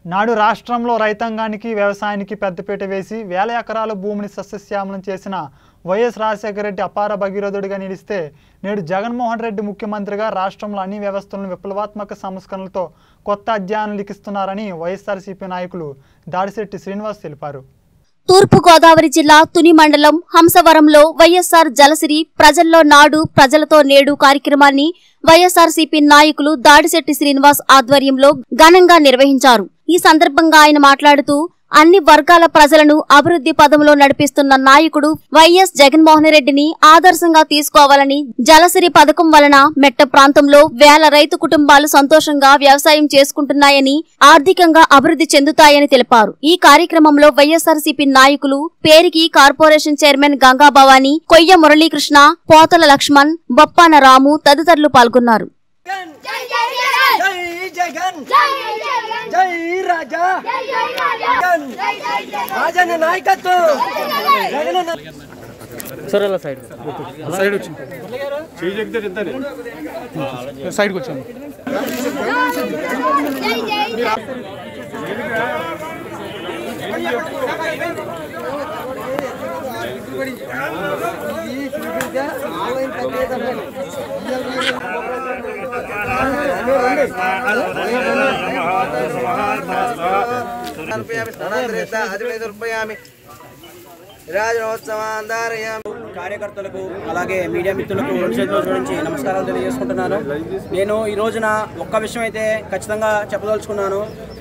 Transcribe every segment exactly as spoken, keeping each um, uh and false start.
నాడు రాష్ట్రంలో రైతాంగానికి వ్యవసాయానికి పెద్దపీట వేసి వేల ఎకరాల భూమిని సస్యశ్యామలం చేసిన వైఎస్ రాజశేఖర రెడ్డి అపార భగీరథుడిగా నిలిస్తే నేడు జగన్మోహన్ రెడ్డి ముఖ్యమంత్రిగా రాష్ట్రంలో అన్ని వ్యవస్థలను విప్లవాత్మక సంస్కరణలతో కొత్త అధ్యాయాలు లిఖిస్తున్నారని వైఎస్ఆర్సీపీ నాయకులు దాడిశెట్టి శ్రీనివాస్ తెలిపారు. తూర్పు గోదావరి జిల్లా తుని మండలం హంసవరంలో వైఎస్ఆర్ జలసిరి ప్రజల్లో నాడు ప్రజలతో నేడు కార్యక్రమాన్ని వైఎస్ఆర్సీపీ నాయకులు దాడిశెట్టి శ్రీనివాస్ ఆధ్వర్యంలో ఘనంగా నిర్వహించారు. ఈ సందర్భంగా ఆయన మాట్లాడుతూ అన్ని వర్గాల ప్రజలను అభివృద్ధి పదంలో నడిపిస్తున్న నాయకుడు వైఎస్ జగన్మోహన్ రెడ్డిని ఆదర్శంగా తీసుకోవాలని, జలసిరి పథకం వలన మెట్ట ప్రాంతంలో వేల రైతు కుటుంబాలు సంతోషంగా వ్యవసాయం చేసుకుంటున్నాయని, ఆర్థికంగా అభివృద్ధి చెందుతాయని తెలిపారు. ఈ కార్యక్రమంలో వైఎస్ఆర్సీపీ నాయకులు పేరికి కార్పొరేషన్ చైర్మన్ గంగా భవాని, కొయ్య మురళీకృష్ణ, పోతల లక్ష్మణ్, బొప్పాన రాము తదితరులు పాల్గొన్నారు. సైడ్కి వచ్చాము. కార్యకర్తలకు అలాగే మీడియా మిత్రులకు రెండు చేతుల నుంచి నమస్కారాలు తెలియజేసుకుంటున్నాను. నేను ఈ రోజున ఒక్క విషయం అయితే ఖచ్చితంగా చెప్పదలుచుకున్నాను.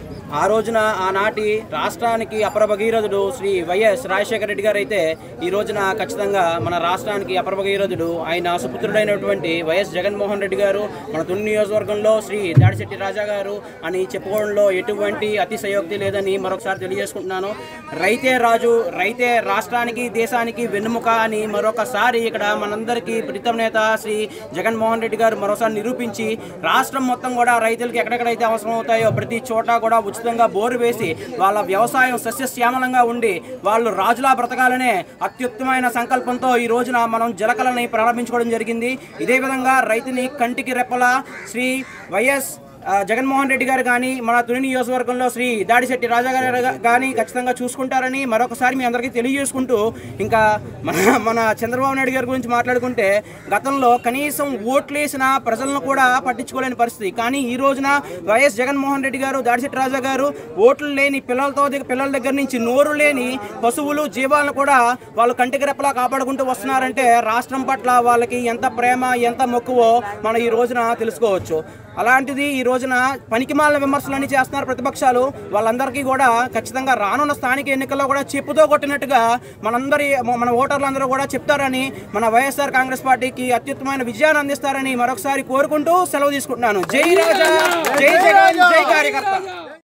ఆ రోజున ఆనాటి రాష్ట్రానికి అపర భగీరథుడు శ్రీ వైఎస్ రాజశేఖర రెడ్డి గారు అయితే ఈ రోజున ఖచ్చితంగా మన రాష్ట్రానికి అపర భగీరథుడు ఆయన సుపుత్రుడైనటువంటి వైఎస్ జగన్మోహన్ రెడ్డి గారు మన తుని నియోజకవర్గంలో శ్రీ దాడిశెట్టి రాజా గారు అని చెప్పుకోవడంలో ఎటువంటి అతిశయోక్తి లేదని మరొకసారి తెలియజేసుకుంటున్నాను. రైతే రాజు, రైతే రాష్ట్రానికి దేశానికి వెన్నుముక అని మరొకసారి ఇక్కడ మనందరికీ ప్రీతం నేత శ్రీ జగన్మోహన్ రెడ్డి గారు మరోసారి నిరూపించి రాష్ట్రం మొత్తం కూడా రైతులకు ఎక్కడెక్కడైతే అవసరం అవుతాయో ప్రతి చోట కూడా ఉచితంగా బోరు వేసి వాళ్ళ వ్యవసాయం సస్యశ్యామలంగా ఉండి వాళ్ళు రాజులా బ్రతకాలనే అత్యుత్తమైన సంకల్పంతో ఈ రోజున మనం జలకళని ప్రారంభించుకోవడం జరిగింది. ఇదే విధంగా రైతుని కంటికి రెప్పల శ్రీ వైఎస్ జగన్మోహన్ రెడ్డి గారు కానీ మన తుని నియోజకవర్గంలో శ్రీ దాడిశెట్టి రాజా గారు కానీ ఖచ్చితంగా చూసుకుంటారని మరొకసారి మీ అందరికీ తెలియజేసుకుంటూ, ఇంకా మన మన చంద్రబాబు నాయుడు గారి గురించి మాట్లాడుకుంటే గతంలో కనీసం ఓట్లేసిన ప్రజలను కూడా పట్టించుకోలేని పరిస్థితి. కానీ ఈ రోజున వైఎస్ జగన్మోహన్ రెడ్డి గారు, దాడిశెట్టి రాజా గారు ఓట్లు లేని పిల్లలతో పిల్లల దగ్గర నుంచి నోరు లేని పశువులు జీవాలను కూడా వాళ్ళు కంటికి రెప్పలా కాపాడుకుంటూ వస్తున్నారంటే రాష్ట్రం పట్ల వాళ్ళకి ఎంత ప్రేమ, ఎంత మక్కువో మనం ఈ రోజున తెలుసుకోవచ్చు. అలాంటిది ఈ రోజున పనికిమాలిన విమర్శలన్నీ చేస్తున్నారు ప్రతిపక్షాలు. వాళ్ళందరికీ కూడా ఖచ్చితంగా రానున్న స్థానిక ఎన్నికల్లో కూడా చెప్పుతో కొట్టినట్టుగా మనందరి మన ఓటర్లందరూ కూడా చెప్తారని, మన వైఎస్ఆర్ కాంగ్రెస్ పార్టీకి అత్యుత్తమైన విజయాన్ని అందిస్తారని మరొకసారి కోరుకుంటూ సెలవు తీసుకుంటున్నాను. జై రాజా, జై జగన్, జై కార్యకర్త.